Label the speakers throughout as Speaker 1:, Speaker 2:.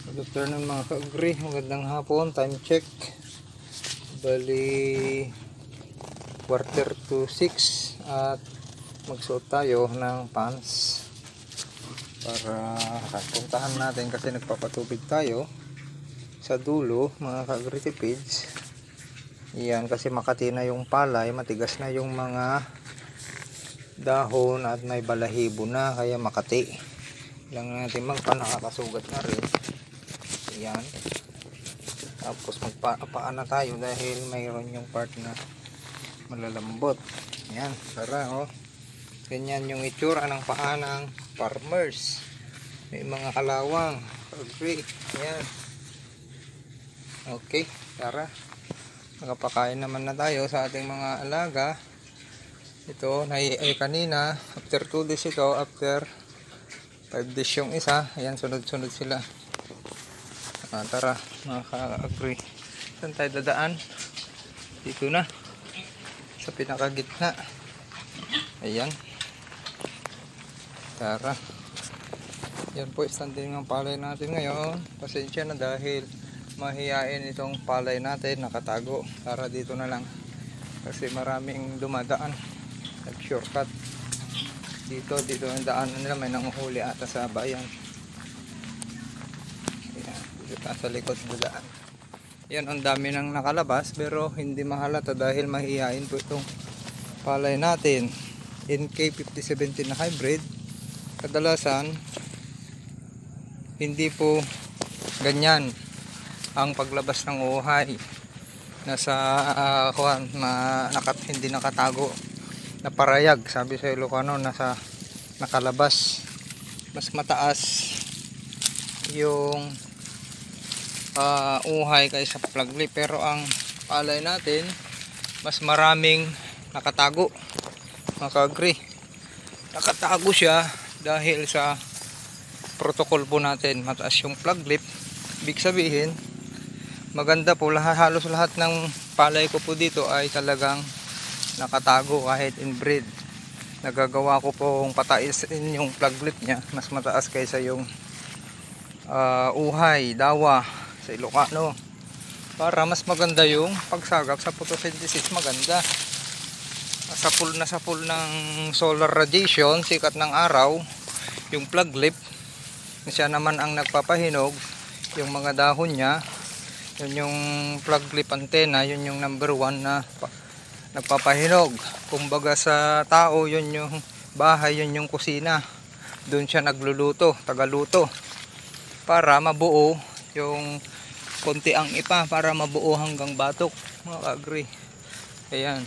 Speaker 1: Good afternoon mga ka-agri, magandang hapon, time check. Bali quarter to 6 at magsuot tayo ng pants para puntahan natin kasi nagpapatubig tayo sa dulo mga ka-agri tipids. Yan kasi makati na yung palay, matigas na yung mga dahon at may balahibo na kaya makati. Lang natin magpanakakasugat na rin. Yan. Tapos magpapaan na tayo dahil mayroon yung part na malalambot. Yan, tara oh. Ganyan yung itsura ng paa ng farmers. May mga kalawang. Agree. Yan. Okay, tara. Magpapakain naman na tayo sa ating mga alaga. Ito, ay kanina, after 2 days ito, after 5 days yung isa. Ayan, sunod-sunod sila. Tara mga ka-agri, saan tayo dadaan? Dito na sa pinakagitna. Ayan, tara. Yan po standing ng palay natin ngayon. Pasensya na dahil mahihain itong palay natin, nakatago. Tara dito na lang kasi maraming dumadaan, nag shortcut dito ang daan nila. May nanguhuli ata sa bayan. Sa likod bulaan. Yan, ang dami nang nakalabas pero hindi mahalata dahil mahihain po itong palay natin. NK5017 na hybrid. Kadalasan hindi po ganyan ang paglabas ng uhay. Nasa hindi nakatago na parayag, sabi sa Ilocano, nasa nakalabas. Mas mataas yung uhay kaysa plug lip, pero ang palay natin mas maraming nakatago mga ka-agri. Nakatago siya dahil sa protocol po natin, mataas yung plug lip. Ibig sabihin maganda po, halos lahat ng palay ko po dito ay talagang nakatago kahit inbreed. Nagagawa ko pong pataisin yung plug lip nya mas mataas kaysa yung uhay, dawa sa Ilocano, para mas maganda yung pagsagap sa photosynthesis. Maganda sa full ng solar radiation, sikat ng araw, yung plug lip siya naman ang nagpapahinog. Yung mga dahon niya, yun yung plug lip antenna, yun yung number 1 na nagpapahinog. Kumbaga sa tao, yun yung bahay, yun yung kusina, doon siya nagluluto, tagaluto, para mabuo yung konti ang ipa, para mabuo hanggang batok mga ka-agri. Ayan.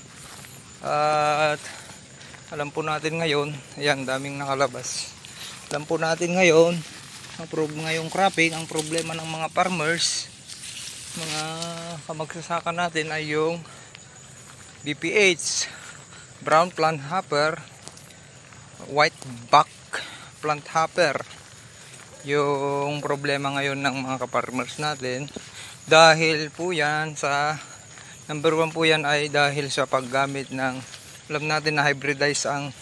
Speaker 1: At alam po natin ngayon, ayan, daming nakalabas. Alam po natin ngayon, ngayong cropping, ang problema ng mga farmers, mga kamagsasaka natin ay yung BPH, brown plant hopper, white back plant hopper. Yung problema ngayon ng mga ka-farmers natin, dahil po yan sa number 1 po yan ay dahil sa paggamit ng, alam natin na hybridize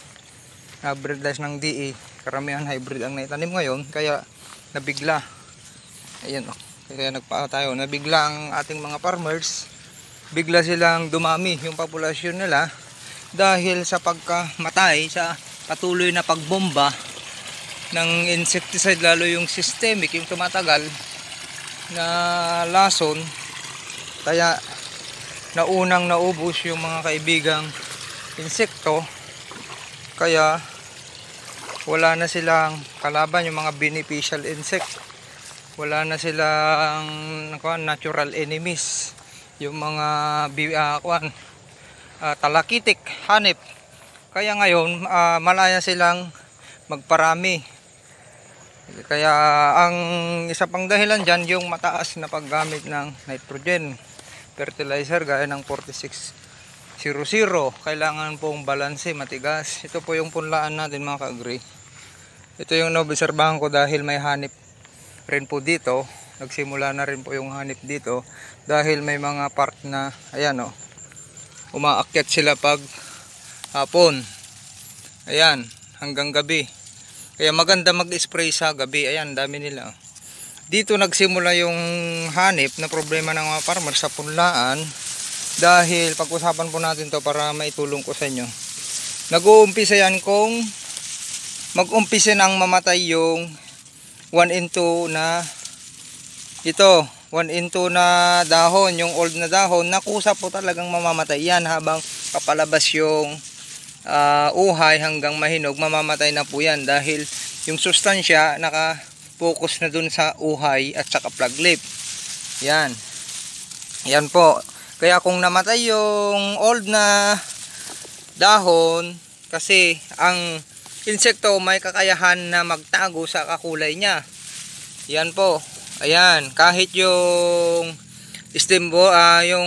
Speaker 1: ng DE, karamihan hybrid ang naitanim ngayon, kaya nabigla. Ayan, kaya nabigla ang ating mga farmers, bigla silang dumami yung populasyon nila dahil sa pagkamatay sa patuloy na pagbomba ng insecticide, lalo yung systemic, yung tumatagal na lason. Kaya naunang naubos yung mga kaibigang insekto, kaya wala na silang kalaban, yung mga beneficial insect. Wala na silang natural enemies, yung mga talakitik, hanip. Kaya ngayon malaya silang magparami. Kaya ang isa pang dahilan dyan, yung mataas na paggamit ng nitrogen fertilizer gaya ng 4600. Kailangan pong balanse, matigas. Ito po yung punlaan natin mga ka-agri. Ito yung naobserbahan ko dahil may hanip rin po dito. Nagsimula na rin po yung hanip dito dahil may mga part na ayan o, umaakyat sila pag hapon, ayan, hanggang gabi. Kaya maganda mag-spray sa gabi. Ayan, dami nila. dito nagsimula yung hanip na problema ng mga farmer sa punlaan. Dahil pag-usapan po natin to para maitulong ko sa inyo. Nag-uumpisa yan kung mag-umpisa nang mamatay yung 1 in 2 na ito, 1 in 2 na dahon, yung old na dahon, nakusa po talagang mamamatay yan habang papalabas yung uhay hanggang mahinog, mamamatay na po yan dahil yung sustansya naka-focus na dun sa uhay at saka plug lip. Yan. Yan po. Kaya kung namatay yung old na dahon, kasi ang insekto may kakayahan na magtago sa kakulay niya. Yan po. Ayan, kahit yung stem yung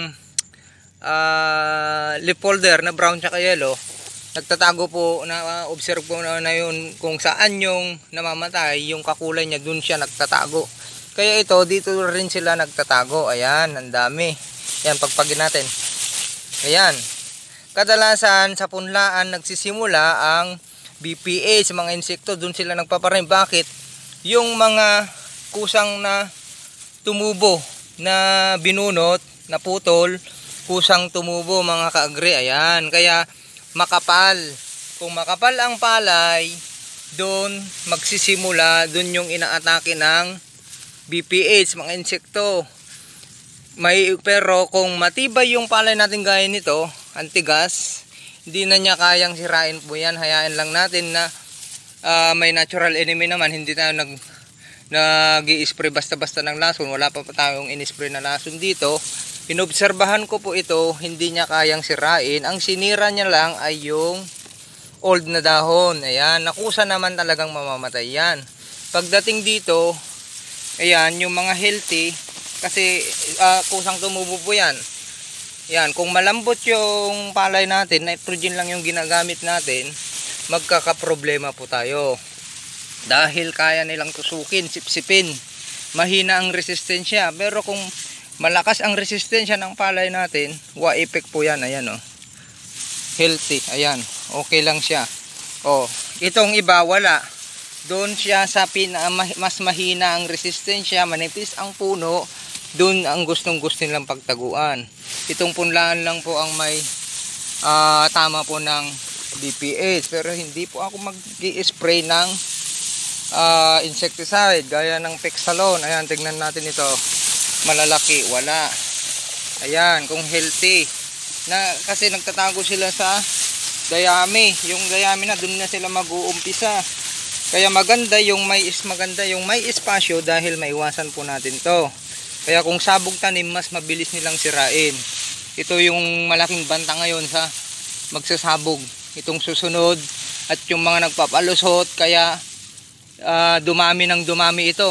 Speaker 1: leaf folder na brown tsaka yellow, nagtatago po, na observe po na yun kung saan yung namamatay, yung kakulay niya, dun siya nagtatago. Kaya ito, dito rin sila nagtatago. Ayan, ang dami. Yan, pagpagin natin. Ayan. Kadalasan sa punlaan nagsisimula ang BPH sa mga insekto. Doon sila nagpaparim. Bakit? Yung mga kusang na tumubo, na binunot, na putol, kusang tumubo mga ka-agri. Ayan. Kaya makapal. Kung makapal ang palay, doon magsisimula, doon yung inaatake ng BPH, mga insekto. Pero kung matibay yung palay natin gaya nito, antigas, hindi na niya kayang sirain po yan. Hayaan lang natin na may natural enemy naman. Hindi tayo nag-i-spray basta-basta ng lason. Wala pa tayong in-spray na lason dito. Inobserbahan ko po ito, hindi niya kayang sirain. Ang sinira niya lang ay yung old na dahon. Ayan, nakusa naman talagang mamamatay yan. Pagdating dito, ayan, yung mga healthy, kasi kusang tumubo po yan. Yan, kung malambot yung palay natin, nitrogen lang yung ginagamit natin, magkakaproblema po tayo. Dahil kaya nilang tusukin, sipsipin. Mahina ang resistensya. Pero kung malakas ang resistensya ng palay natin, wa-effect po yan. Ayan o. Healthy. Ayan. Okay lang siya. O, itong iba, wala. Doon siya sa mas mahina ang resistensya, manipis ang puno, doon ang gustong-gusto nilang pagtaguan. Itong punlaan lang po ang may tama po ng DPH, pero hindi po ako mag-i-spray ng insecticide gaya ng Pexalon. Ayan, tignan natin ito. Malalaki, wala. Ayan, kung healthy na, kasi nagtatago sila sa dayami. Yung dayami na, doon na sila mag-uumpisa. Kaya maganda yung may espasyo dahil maiwasan po natin to. Kaya kung sabog tanim, mas mabilis nilang sirain. Ito yung malaking banta ngayon sa magsasabog. Itong susunod at yung mga nagpapalusot, kaya dumami ng dumami ito.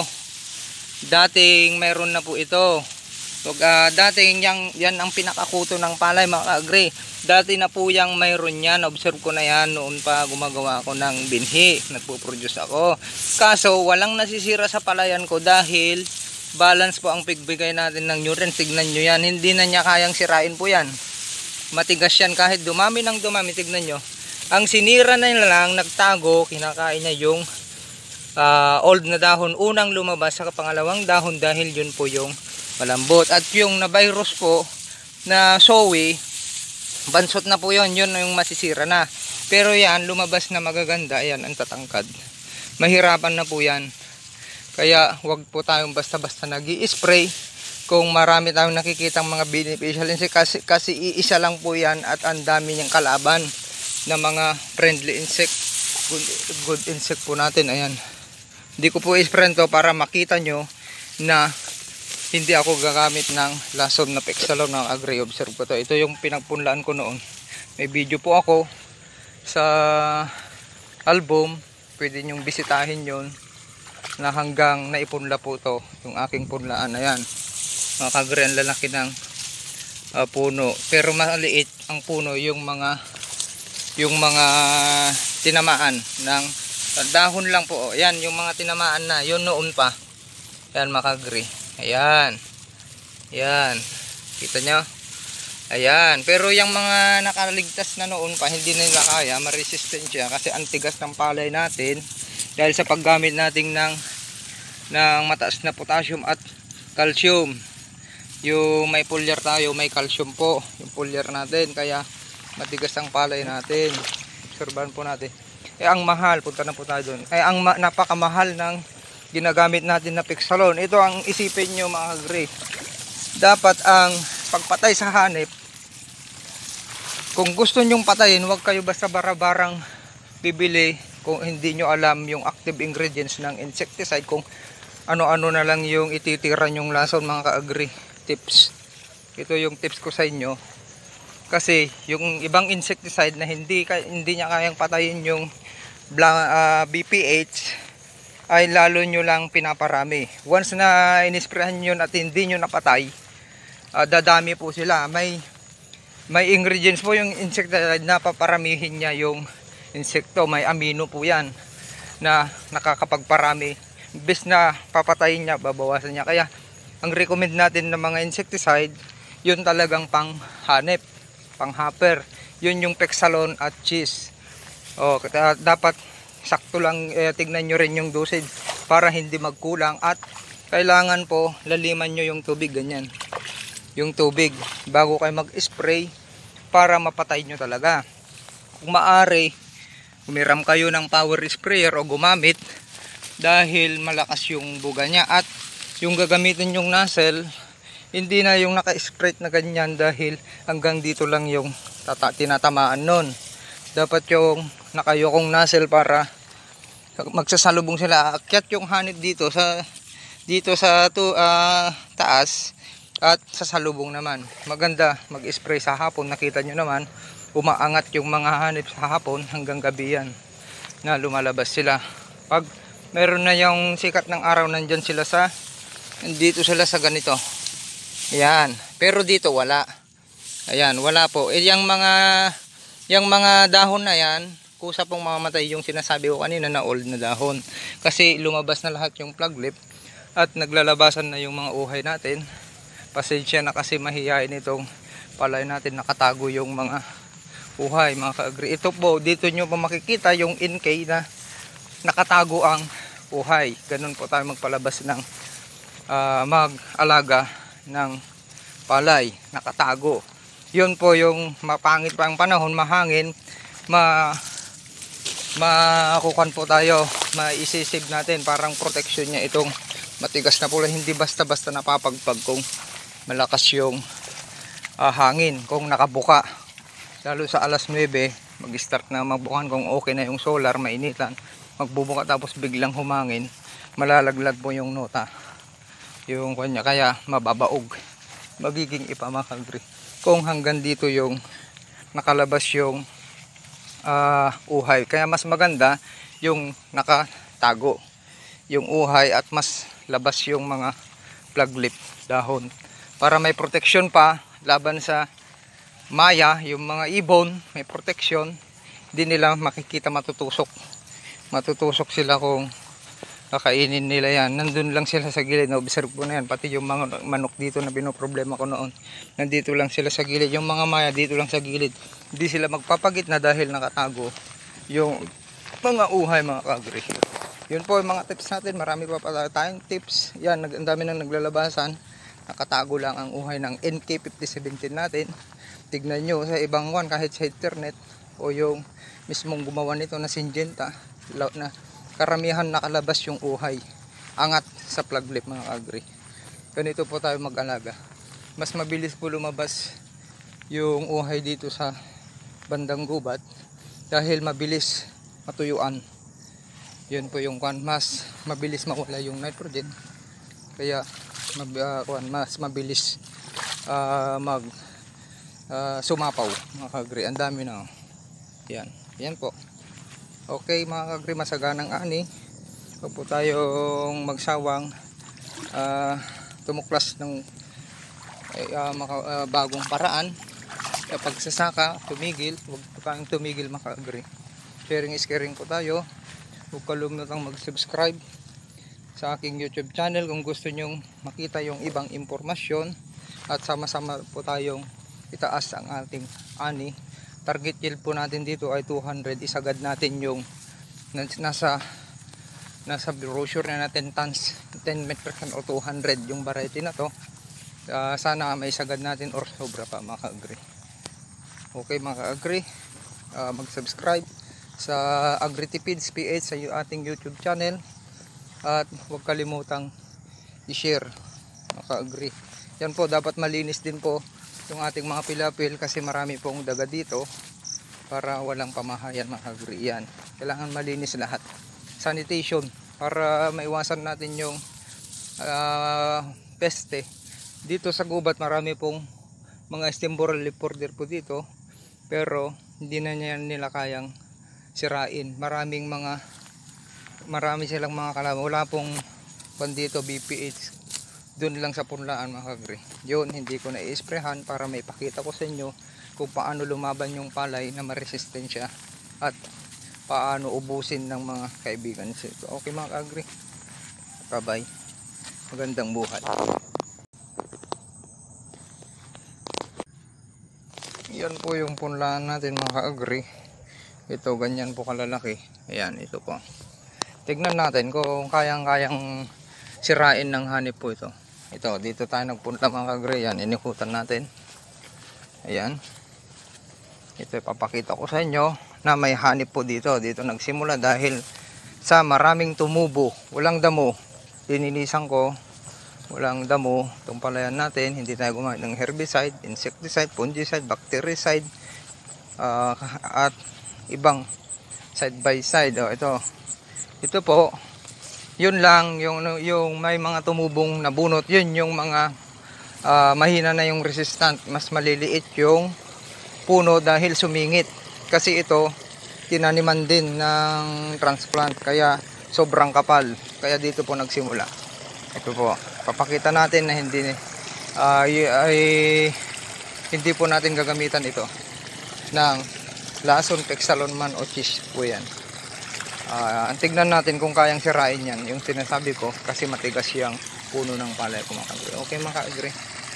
Speaker 1: Dating mayroon na po ito. So, dating yan ang pinakakuto ng palay, mga agri. Dati na po yung mayroon yan. Observe ko na yan noon pa gumagawa ako ng binhi. Nagpo-produce ako. Kaso walang nasisira sa palayan ko dahil balance po ang pigbigay natin ng nutrients. Tignan nyo yan. Hindi na niya kayang sirain po yan. Matigas yan kahit dumami ng dumami. Tignan nyo. Ang sinira na lang, nagtago, kinakain niya yung old na dahon. Unang lumabas sa pangalawang dahon dahil yun po yung malambot. At yung na virus po na sowi, bansot na po yun. Yun yung masisira na. Pero yan, lumabas na magaganda. Ayan, ang tatangkad. Mahirapan na po yan. Kaya wag po tayong basta-basta nag-i-spray kung marami tayong nakikitang mga beneficial insect, kasi iisa lang po yan at ang dami niyang kalaban na mga friendly insect, good insect po natin. Ayan, hindi ko po i-spray to para makita nyo na hindi ako gagamit ng lason na Pexalon ng agri. Observe ko to. Ito yung pinagpunlaan ko noon. May video po ako sa album, pwede nyong bisitahin yon, na hanggang naipunla po to yung aking punlaan. Ayan, mga kagri, ang lalaki ng puno, pero maliit ang puno yung mga tinamaan ng dahon lang po. Ayan, yung mga tinamaan na yun noon pa. Ayan, mga kagri. Ayan, ayan, kita nyo. Ayan, pero yung mga nakaligtas na noon pa, hindi na nila kaya, maresistent siya kasi antigas ng palay natin dahil sa paggamit natin ng ng mataas na potassium at calcium. Yung may foliar tayo, may calcium po yung foliar natin, kaya matigas ang palay natin. Obserbahan po natin. Ang mahal, punta na po tayo doon. Ang napakamahal ng ginagamit natin na Pixalon. Ito ang isipin nyo mga kagri. Dapat ang pagpatay sa hanip, kung gusto nyong patayin, huwag kayo basta bara-barang bibili kung hindi nyo alam yung active ingredients ng insecticide, kung ano-ano na lang yung ititira nyong lason mga ka-agri. Tips. Ito yung tips ko sa inyo. Kasi yung ibang insecticide na hindi niya kayang patayin yung BPH, ay lalo nyo lang pinaparami. Once na inisprayan nyo at hindi nyo napatay, dadami po sila. May ingredients po yung insecticide na paparamihin niya yung insekto. May amino po yan na nakakapagparami. Imbes na papatayin niya, babawasan niya. Kaya ang recommend natin ng mga insecticide, yun talagang pang hanip, pang hopper. Yun yung Pixalon at cheese. Dapat sakto lang, tignan nyo rin yung dosage para hindi magkulang. At kailangan po laliman nyo yung tubig, ganyan. Yung tubig bago kayo mag-spray para mapatay nyo talaga. Kung maaari, umiram kayo ng power sprayer o gumamit, dahil malakas yung buga niya. At yung gagamitin yung nozzle, hindi na yung naka-spray na ganyan, dahil hanggang dito lang yung tinatamaan nun. Dapat yung nakayokong nozzle para magsasalubong sila. Akyat yung hanip dito sa taas, at sa salubong naman. Maganda mag-spray sa hapon. Nakita nyo naman, umaangat yung mga hanip sa hapon, hanggang gabi yan na lumalabas sila. Pag meron na yung sikat ng araw, nandyan sila dito sila sa ganito. Ayan. Pero dito wala. Ayan, wala po. Yung mga dahon na yan, kusa pong mamamatay yung sinasabi ko kanina na old na dahon. Kasi lumabas na lahat yung plug lip at naglalabasan na yung mga uhay natin. Pasensya na kasi mahihain itong palay natin, nakatago yung mga uhay mga ka-agri. Ito po, dito nyo pa makikita yung NK na nakatago ang uhay. Ganun po tayo magpalabas ng mag-alaga ng palay, nakatago. Yun po yung mapangit pa ang panahon, mahangin, makukuhan po tayo, maisisave natin, parang protection niya itong matigas na pula. Hindi basta-basta napapagpag kung malakas yung hangin, kung nakabuka. Lalo sa alas 9, mag-start na magbukan, kung okay na yung solar, mainitan, magbubuka tapos biglang humangin, malalaglag po yung nota, yung kanya, kaya mababaog, magiging ipa mga kagri. Kung hanggang dito yung nakalabas yung uhay, kaya mas maganda yung nakatago yung uhay at mas labas yung mga plug lip, dahon, para may protection pa laban sa maya, yung mga ibon, may protection. Hindi nila makikita, matutusok sila kung kakainin nila yan. Nandun lang sila sa gilid, na-observe ko na yan, pati yung mga manok dito na binoproblema ko noon, nandito lang sila sa gilid. Yung mga maya dito lang sa gilid, hindi sila magpapagitna dahil nakatago yung mga uhay mga kagri. Yun po yung mga tips natin. Marami pa pala tayong tips. Yan, ang dami nang naglalabasan. Nakatago lang ang uhay ng NK5017 natin. Tignan nyo sa ibang one, kahit sa internet o yung mismong gumawa nito na Syngenta, na karamihan nakalabas yung uhay. Angat sa plug lip mga kagri. Ganito po tayo mag-alaga. Mas mabilis po lumabas yung uhay dito sa bandang gubat dahil mabilis matuyuan. Yun po yung mas mabilis mawala yung nitrogen, kaya mas mabilis sumapaw mga kagri. Ang dami na yan po. Okay mga kagri, masaganang ani. Huwag po tayong magsawang tumuklas ng bagong paraan. Kapag sasaka, tumigil. Huwag po tayong tumigil mga kagri. Sharing is caring po tayo. Huwag kalimutang mag-subscribe sa aking YouTube channel kung gusto nyong makita yung ibang impormasyon, at sama-sama po tayong itaas ang ating ani. Target yield po natin dito ay 200. Isagad natin yung nasa nasa brochure na 10 tons, 10 metric ton o 200 yung variety na to. Sana may sagad natin or sobra pa mga ka-agri. Okay mga ka-agri, mag-subscribe sa Agritipids PH sa ating YouTube channel at huwag kalimutang i-share mga ka-agri. Yan po, dapat malinis din po yung ating mga pilapil kasi marami pong daga dito para walang pamahayan mga ka-agri. Yan, kailangan malinis lahat, sanitation para maiwasan natin yung peste. Dito sa gubat marami pong mga stemboral leaf border po dito, pero hindi na nila kayang sirain. Marami silang mga kalaban. Wala pong dito BPH. Doon lang sa punlaan mga ka-agri. Yun, hindi ko na i-sprayhan para may pakita ko sa inyo kung paano lumaban yung palay na maresistensya at paano ubusin ng mga kaibigan. Okay mga ka-agri, bye-bye, magandang buhay. Yan po yung punlaan natin mga ka-agri. Ito, ganyan po kalalaki. Ayan, ito po. Tignan natin kung kayang-kayang sirain ng hanip po ito. Ito, dito tayo nagpunta mga ka-agri. Yan, inikutan natin. Ayan. Ito, ipapakita ko sa inyo na may hanip po dito. Dito nagsimula dahil sa maraming tumubo. Walang damo. Dininisan ko. Walang damo. Itong palayan natin, hindi tayo gumamit ng herbicide, insecticide, fungicide, bactericide, at ibang side by side. Ito po, yun lang yung may mga tumubong nabunot. Yun yung mga mahina na yung resistant, mas maliliit yung puno dahil sumingit. Kasi ito tinaniman din ng transplant kaya sobrang kapal. Kaya dito po nagsimula. Ito po, papakita natin na hindi po natin gagamitan ito ng lason, pexalon man o cheese po yan. Tignan natin kung kayang sirain yan, yung sinasabi ko, kasi matigas yung puno ng palay ko mga ka-agri. Okay mga ka-agri.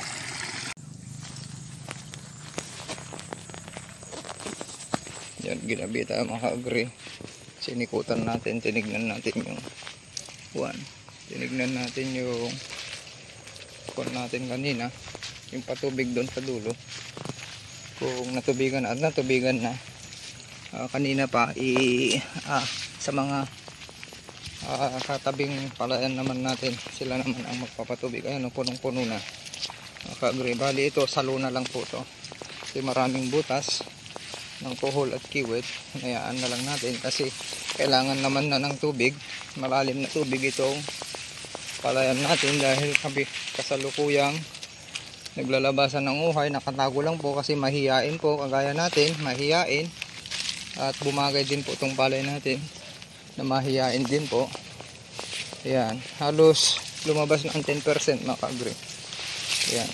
Speaker 1: Yan, ginabi tayo mga ka-agri. Sinikutan natin, tinignan natin yung tinignan natin yung natin kanina, yung patubig doon sa dulo, kung natubigan na. Kanina pa sa mga katabing palayan naman natin, sila naman ang magpapatubig. Ayan, punong-puno na ka-agri. Bali ito, saluna lang po to kasi maraming butas ng tuhol at kiwit. Hayaan na lang natin kasi kailangan naman na ng tubig, malalim na tubig itong palayan natin dahil kami kasalukuyang naglalabasan ng uhay. Nakatago lang po kasi mahiyain po, kagaya natin mahiyain, at bumagay din po itong palay natin na mahiyain din po. Ayan, halos lumabas ng 10% mga ka-agri. Ayan.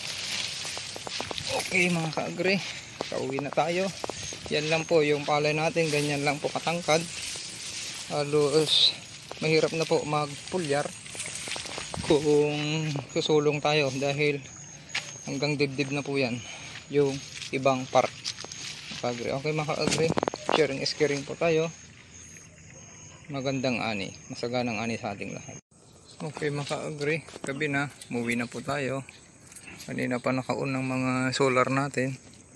Speaker 1: Okay mga ka-agri, kauwi na tayo. Yan lang po yung palay natin, ganyan lang po katangkad. Halos mahirap na po magpulyar kung susulong tayo dahil hanggang dibdib na po yan yung ibang part. Okay mga ka-agri, sharing is caring po tayo. Magandang ani, masaganang ani sa ating lahat. Okay mga ka-agri, gabi na, umuwi na po tayo. Kanina pa nakaon ng mga solar natin.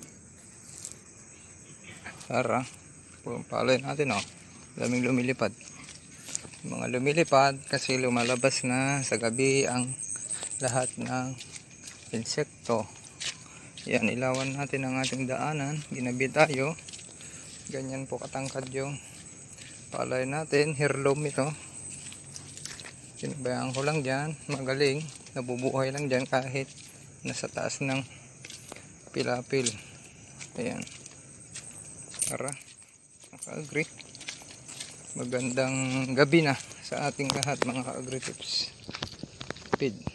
Speaker 1: Tara, palay natin daming lumilipad. Mga lumilipad kasi lumalabas na sa gabi ang lahat ng insekto. Yan, ilawan natin ang ating daanan. Ginabi tayo. Ganyan po katangkad yung palay natin. Heirloom ito. Sinabayaan ko lang dyan. Magaling. Nabubuhay lang dyan kahit nasa taas ng pilapil. Ayan. Tara, ka-agri. Magandang gabi na sa ating lahat mga ka-agri tips. Feed.